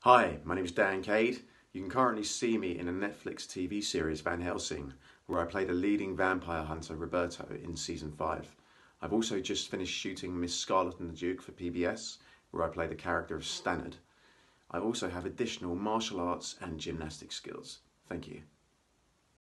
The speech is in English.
Hi, my name is Dan Cade. You can currently see me in a Netflix TV series Van Helsing, where I play the leading vampire hunter Roberto in season 5. I've also just finished shooting Miss Scarlet and the Duke for PBS, where I play the character of Stannard. I also have additional martial arts and gymnastic skills. Thank you.